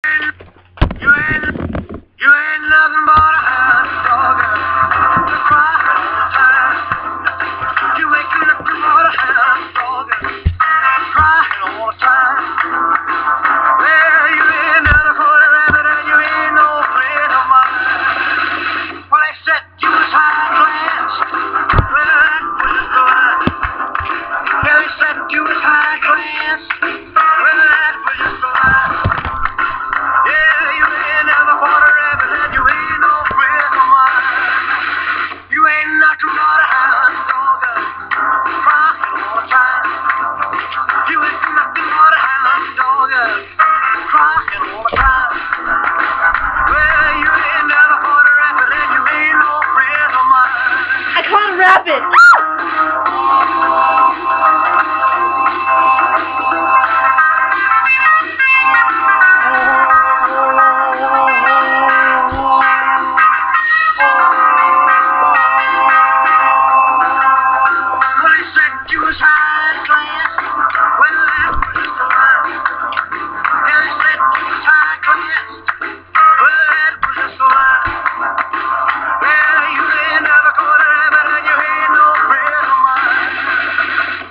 You ain't nothing but a hound dog. Just crying all the time. You ain't nothing but a hound dog. Crying all the time. Well, you ain't nothing but a rabbit and you ain't no friend of mine. Well, they said you was high class. Well, that was just a lie. Yeah, they said you was high class. Well, that was just a lie. Yeah, you ain't never caught a rabbit and you ain't no friend of mine. You ain't nothing but a hound dog, crying all the time. You ain't nothing but a hound dog, crying all the time. Well, you ain't never caught a rabbit and you ain't no friend of mine. I caught a rabbit! Well, they said you was high class. Well, that was just a lie. Yeah, they said you was high class. Well, that was just a lie. Well, you ain't never caught a rabbit and you ain't no friend of mine.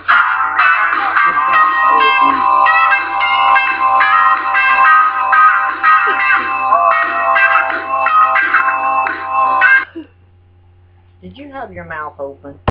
Did you have your mouth open?